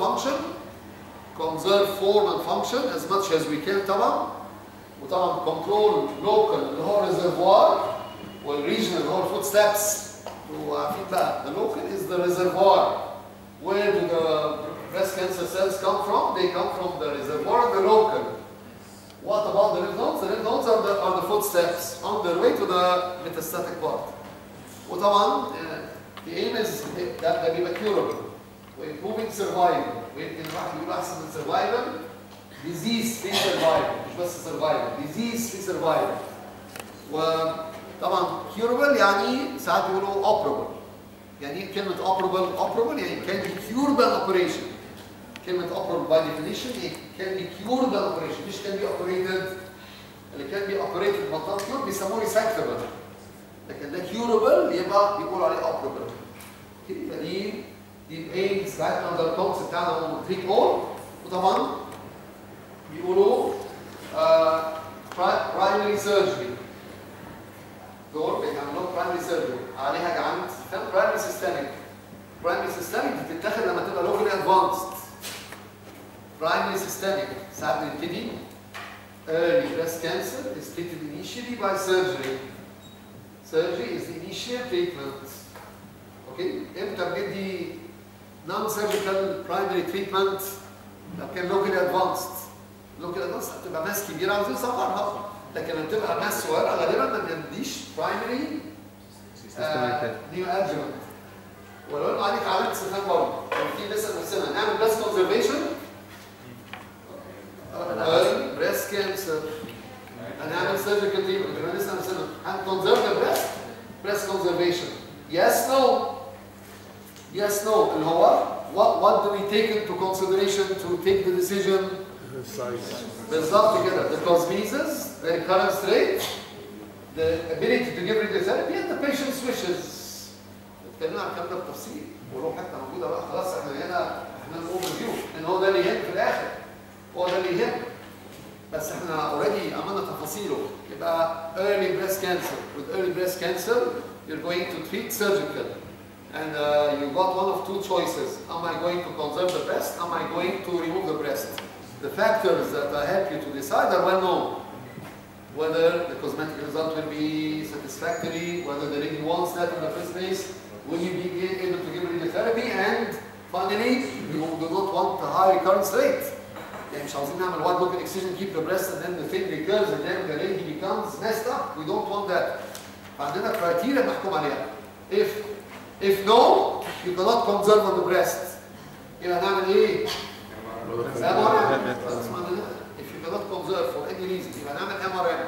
function as much as we can طبعا. وطبعا control local اللي هو reservoir والregional اللي هو footsteps. وعارفين بقى the local is the reservoir. Where do the breast cancer cells come from? They come from the reservoir and the local. What about the lymph nodes? The lymph nodes are the footsteps on their way to the metastatic part. وطبعا the aim is that بيبقى curable وimproving survival. ويمكن الواحد يقول احسن من survival disease free survival، مش بس survival، disease free survival. وطبعا curable يعني ساعات بيقولوا operable. يعني ايه كلمة operable يعني can be cured by operation. كلمة operable by definition can be cured by operation، مش can be operated. اللي can be operated but not cured بيسموه resectable. لكن ده curable يبقى بيقولوا عليه operable. يبقى دي الايمز بتاعتنا ده الكونسبت بتاعنا هو treat all. وطبعا بيقولوا primary surgery. دول بيعملوا برايمري سيرجري عليها جعانت برايمري سيستميك. برايمري سيستميك بتتاخد لما تبقى لوكالي ادفانسد. برايمري سيستميك ساعات بنبتدي early breast cancer is treated initially by surgery. Surgery is the initial treatment. اوكي؟ امتى بندي non surgical primary treatment؟ لو كان لوكالي ادفانسد. لوكالي ادفانسد هتبقى ماس كبيره عاوزين نصغرها. لكن لما تبقى ماس صغيره غالبا ما بنديش برايمري نيو ادجمنت. ولو عليك علامه استفهام برضه، لو في لسه نفسنا نعمل بس كونزرفيشن بريست كانسر هنعمل سيرجيكال تريتمنت، يبقى لسه نفسنا هنكونزرف بريست كونزرفيشن. يس نو اللي هو what do we take into consideration to take the decision؟ بالظبط كده. The cosmesis, the recurrence rate, the ability to give radiotherapy and the patient's wishes. اتكلمنا عن الكلام ده بتفصيل ولو حتى موجوده بقى خلاص احنا الاوفر فيو ان هو ده اللي يهم في الاخر، هو ده اللي يهم. بس احنا اوريدي عملنا تفاصيله. يبقى early breast cancer. With early breast cancer you're going to treat surgical. And you got one of two choices. Am I going to conserve the breast? Am I going to remove the breast? The factors that help you to decide are well known. Whether the cosmetic result will be satisfactory, whether the lady wants that in the first place, will you be able to give radiotherapy, and finally, you do not want a high recurrence rate. يعني مش عاوزين نعمل wide local excision, keep the breast, and then the thing recurs, and then the lady becomes messed up. We don't want that. عندنا criteria نحكم عليها. If no, you cannot conserve on the breast. يبقى نعمل ايه؟ If you cannot conserve for any reason, يبقى نعمل MRM.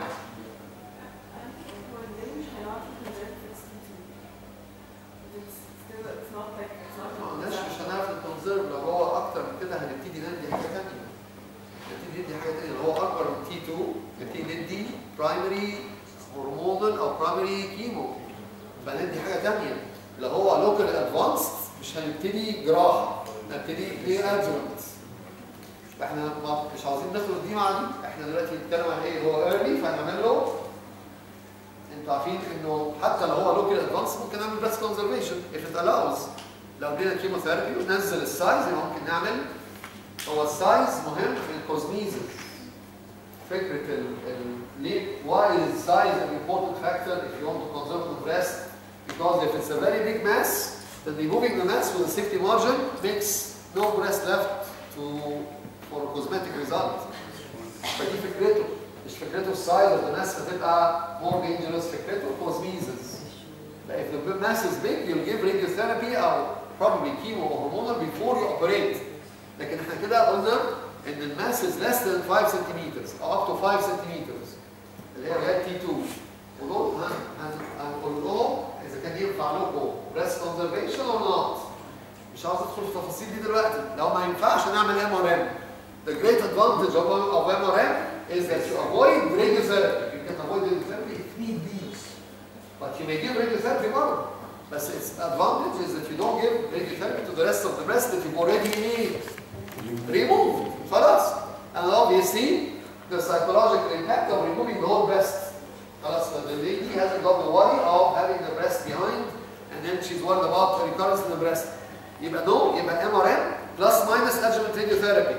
مش هنعرف نكونزرف. لو هو اكتر من كده هنبتدي ندي حاجه ثانيه. اللي هو اكبر من T2 نبتدي ندي برايمري هرمونال او برايمري كيمو. فندي حاجه ثانيه. لو هو لوكال ادفانسد مش هنبتدي جراحه، هنبتدي بري ادجمنت. فاحنا مش عاوزين نخلط دي مع دي. احنا دلوقتي بنتكلم عن ايه؟ هو ايرلي فهنعمل له، انتوا عارفين انه حتى لو هو لوكال ادفانس ممكن نعمل بريست كونزرفيشن if it allows. لو ادينا كيموثيرابي وننزل السايز يبقى ممكن نعمل. هو السايز مهم في الكوزميزس. فكره ليه why is size an important factor if you want to conserve the breast? Because if it's a very big mass that removing the mass with a safety margin makes no breast left for cosmetic result. فدي فكرته، مش فكرته السايز of the mass هتبقى more dangerous، فكرته cosmesis. If the mass is big, you'll give radiotherapy or probably chemo or hormonal before you operate. لكن احنا كده قلنا ان الماس is less than 5 centimeters or up to 5 centimeters اللي هي T2. ودول هنقول لهم اذا كان ينفع لكم breast conservation or not. مش عاوز ادخل في التفاصيل دي دلوقتي. لو ما ينفعش نعمل MRM. The great advantage of MRM is that you avoid radiotherapy. You can avoid radiotherapy if need be. But you may give radiotherapy برضه. But its advantage is that you don't give radiotherapy to the rest of the breast that you've already removed. خلاص. And obviously, the psychological impact of removing the whole breast. خلاص. The lady hasn't got the worry of having the breast behind, and then she's worried about the recurrence in the breast. يبقى no, يبقى MRM plus minus adjuvant radiotherapy.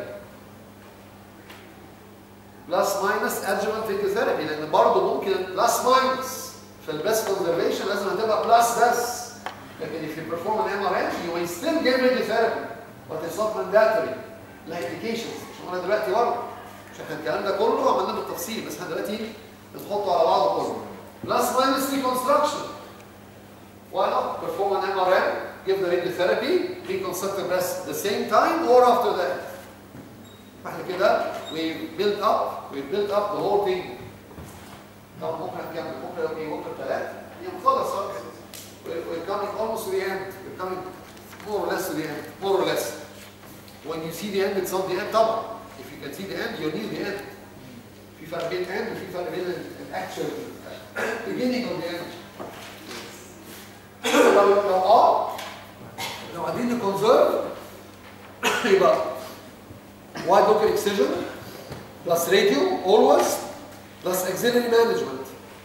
Plus minus adjuvant radiotherapy لأن برضه ممكن plus minus. في البريست كونزرفيشن لازم هتبقى بلس بس. لكن if you perform an MRM you may still give radiotherapy but it's not mandatory. لا indications مش قلنا دلوقتي برضه. مش احنا الكلام ده كله عملناه بالتفصيل بس احنا دلوقتي بنحطه على بعضه كله. Plus minus reconstruction. Why not perform an MRM, give the radiotherapy, reconstruct the breast at the same time or after that. فاحنا كده we built up the whole thing. طب بكره نكمل بكره يوم الثلاث خلاص we're coming almost to the end. We're coming more or less to the end. More or less. When you see the end it's not the end طبعا. If you can see the end you'll need the end. في فرق بين end وفي فرق بين actual beginning of the end. لو عايزين نكونسيرف يبقى wide local excision plus radio always plus auxiliary management.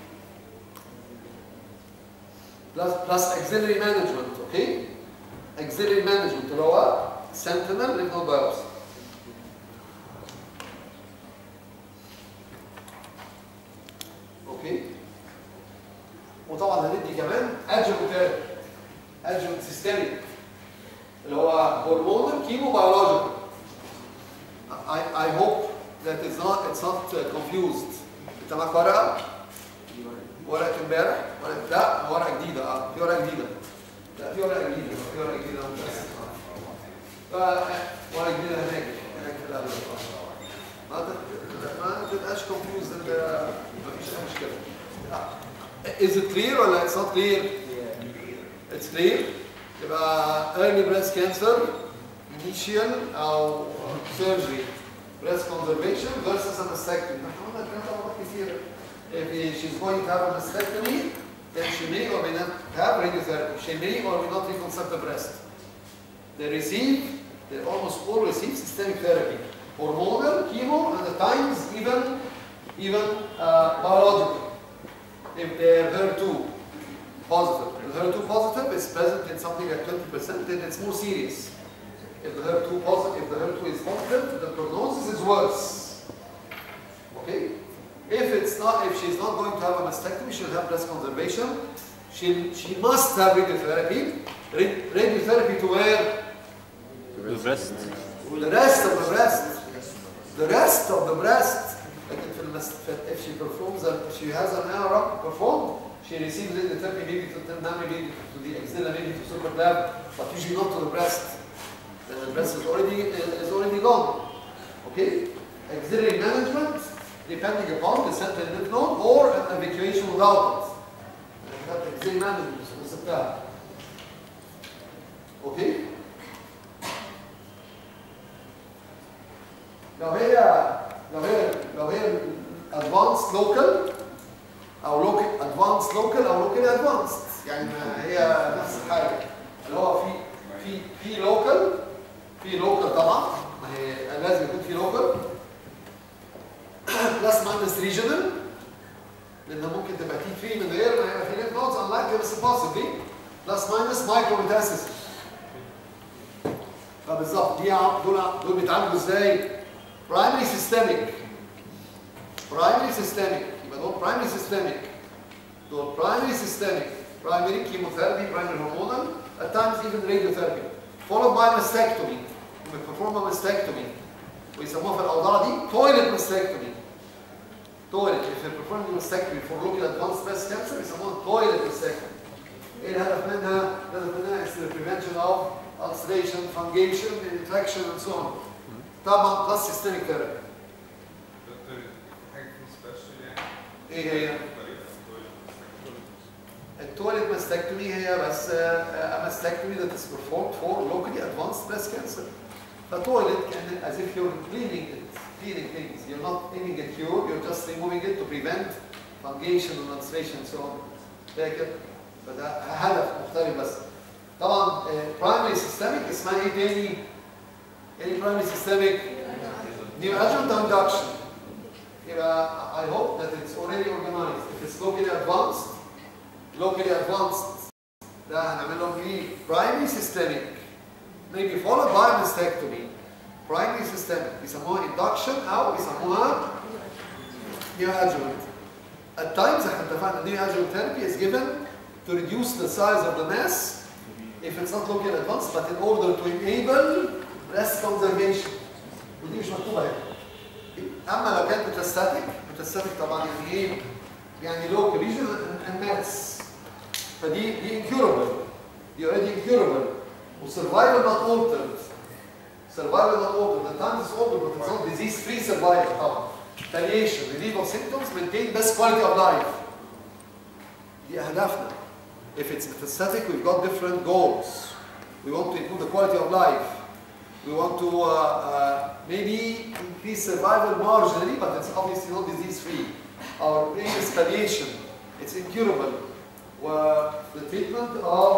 Plus auxiliary management, okay? Auxiliary management اللي هو sentinel lymph node biopsy. اوكي؟ وطبعا هندي كمان adjuvant therapy. adjuvant systemic اللي هو hormonal chemobiological. I hope that it's not confused. انت معاك ورقه؟ ورقه امبارح؟ لا ورقه جديده في ورقه جديده. لا في ورقه جديده ورقه جديده ورقه جديده هناك في الأول. ما تبقاش confused انت مفيش اي مشكله. Is it clear ولا it's not clear? It's clear. يبقى early breast cancer initial او surgery breast conservation versus a mastectomy. احنا قلنا الكلام ده مرات كتير. If she's going to have a mastectomy, then she may or may not have radiotherapy. She may or may not reconstruct the breast. They almost all receive systemic therapy, hormonal, chemo, and at times even biological. If they're HER2 positive, if HER2 positive is present in something like 20%, then it's more serious. If the HER2 is positive, the prognosis is worse. Okay? If she's not going to have a mastectomy, she'll have breast conservation. She must have radiotherapy. Radiotherapy to where? The breast. The rest of the breast. The rest of the breast. Like if she has an MRM performed, she receives radiotherapy maybe to the axilla, maybe to supraclav, but usually not to the breast. Then the breast is already gone. Okay? Auxiliary management, depending upon the central lymph node or an evacuation without it. Auxiliary management is okay? لو هي advanced local او advanced local او locally advanced يعني هي نفس الحاجه اللي هو في local طبعا ما هي لازم يكون في local plus minus regional لان ممكن تبقى T3 من غير ما يبقى في lymph nodes unlikely بس possibly plus minus micrometastasis. فبالظبط دول بيتعالجوا ازاي؟ primary systemic يبقى دول primary systemic primary chemotherapy primary hormonal at times even radiotherapy, followed by mastectomy. We perform a mastectomy. ويسموها في الأوضاع دي toilet mastectomy. Toilet. If you perform a mastectomy for looking at advanced breast cancer يسموها toilet mastectomy. ايه الهدف منها؟ الهدف منها is the prevention of ulceration, fungation, infection and so on. طبعا plus systemic therapy. ايه هي؟ التواليت ماستكتومي هي بس a mastectomy that is performed for locally advanced breast cancer. فالتواليت can as if you're cleaning things. You're not aiming at cure, you're just removing it to prevent fungation and ulceration and so on. لكن فده هدف مختلف بس. طبعا primary systemic اسمها ايه تاني؟ ايه primary systemic؟ neoadjuvant induction. يبقى I hope that it's already organized. If it's locally advanced ده هنعمل لهم ايه؟ primary systemic maybe followed by mastectomy. primary systemic بيسموها induction او بيسموها neoadjuvant. At times احنا اتفقنا neoadjuvant therapy is given to reduce the size of the mass if it's not locally advanced but in order to enable breast conservation. ودي مش مكتوبه هنا. اما لو كانت metastatic طبعا يعني ايه؟ يعني local region and mass. فدي incurable. دي already incurable. وsurvival not altered. The time is altered but it's not disease free survival طبعا. Palliation, relief of symptoms, maintain best quality of life. دي أهدافنا. If it's metastatic, we've got different goals. We want to improve the quality of life. We want to maybe increase survival marginally, but it's obviously not disease free. Our aim is palliation. It's incurable. The treatment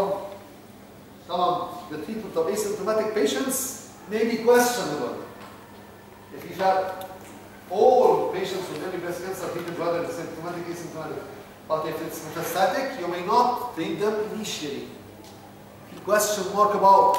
of asymptomatic patients may be questionable. If you have all patients with any breast cancer treated whether it's symptomatic, asymptomatic. But if it's metastatic, you may not treat them initially. Question mark about.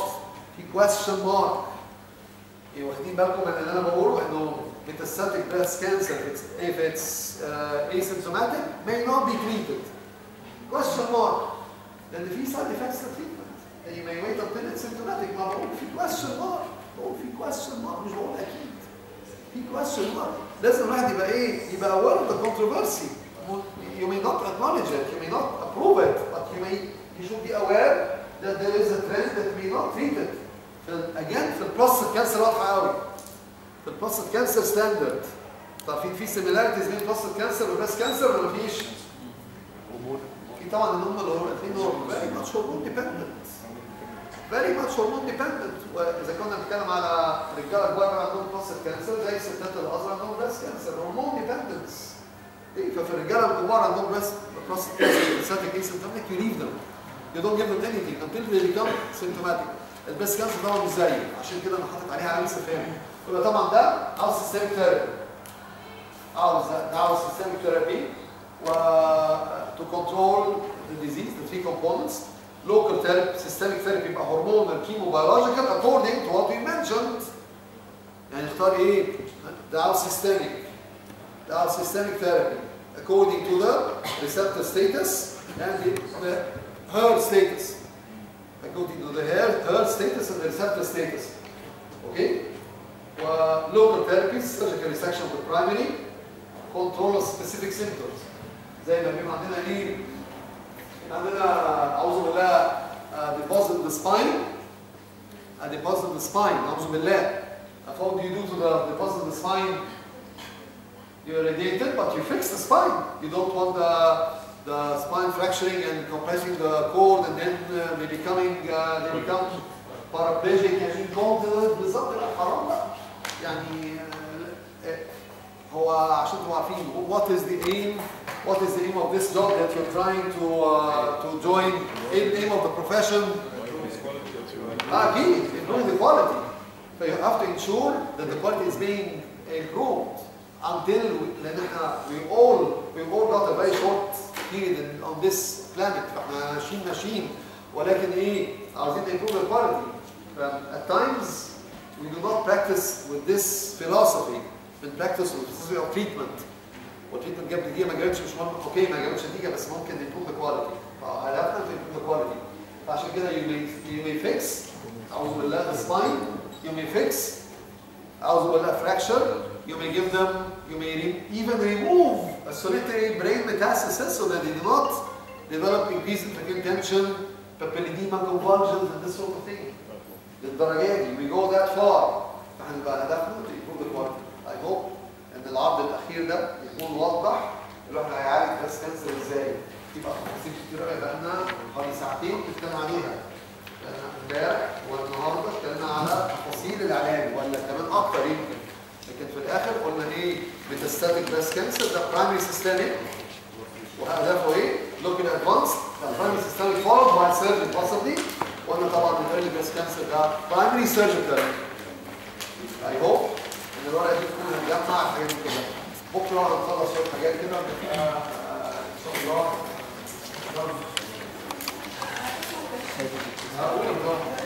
واخدين بالكم من اللي انا بقوله انه metastatic breast cancer if it's asymptomatic may not be treated. Question mark. لان في side effects to treatment. You may wait until it's symptomatic. ما بقول في question mark. مش بقول اكيد. في question mark. لازم الواحد يبقى ايه؟ يبقى aware of the controversy. You may not acknowledge it, you may not approve it, but you should be aware that there is a trend that may not treat it. Again, في البروستات كانسر واضحه قوي. في البروستات كانسر ستاندرد. طب في سيميلاريتيز بين البروستات كانسر والبريست كانسر ولا مفيش؟ في طبعا ان هم الاثنين دول very much hormone dependent. واذا كنا بنتكلم على رجاله كبار عندهم بروستات كانسر زي الستات الاصغر عندهم بريست كانسر hormone dependence. ففي الرجاله الكبار عندهم prostate cancer, metastatic asymptomatic, you leave them. You don't give them anything until they become symptomatic. البريست كانسر طبعا مش زيه، عشان كده انا حاطط عليها علامه استفهام. يبقى طبعا ده عاوز سيستميك ثيرابي. عاوز سيستميك ثيرابي to control the disease, the three components. Local therapy, systemic therapy يبقى hormonal, chemobiological according to what we mentioned. يعني اختار ايه؟ ده عاوز systemic therapy according to the receptor status and the her status. According to the her status and the receptor status. Okay? Local therapies, surgical resection of the primary, control of specific symptoms. زي ما بيبقى عندنا ايه؟ عندنا أعوذ بالله deposit in the spine. A deposit in the spine. أعوذ بالله. What do you do to the deposit in the spine? You irradiate it, but you fix the spine. You don't want the spine fracturing and compressing the cord and then they become paraplegic and incontinent. بالظبط لا حرام بقى. يعني هو عشان تبقوا عارفين what is the aim of this job that you're trying to join? The aim of the profession? أكيد improve the quality. So you have to ensure that the quality is being improved until لأن احنا we all got a very short period on this planet. فاحنا ماشيين ولكن ايه عاوزين improve the quality. At times we do not practice with this philosophy. We practice with the philosophy of treatment. والتريتمنت جاب نتيجه ما جابتش مش مهم اوكي ما جابتش نتيجه بس ممكن improve the quality. فهدفنا to improve the quality. عشان كده you may fix أعوذ بالله the spine, you may fix أعوذ بالله fracture, you may give them, you may even remove a solitary brain metastasis so that they do not develop increased intracranial tension, papilledema, convulsions, and this sort of thing. للدرجة دي we go that far. فاحنا بقى هدفنا to improve the quality. I hope إن العرض الأخير ده يكون واضح اللي احنا هيعالج بريست كانسر ازاي. يبقى تفاصيل كتير قوي بقى لنا حوالي ساعتين بنتكلم عليها. امبارح والنهارده اتكلمنا على تفاصيل العلاج ولا كمان اكتر يمكن. لكن في الاخر قلنا ايه؟ ميتاستاتيك بريست كانسر ده برايمري سيستميك وهدفه ايه؟ لوكال ادفانس ده برايمري سيستميك فولد باي سيرجري possibly. وقلنا طبعا الايرلي بريست كانسر ده برايمري سيرجيكال. اي هوب ان الورقه دي تكون هتجمع الحاجات دي كلها. بكره هنخلص شويه حاجات كده ان شاء الله. هقول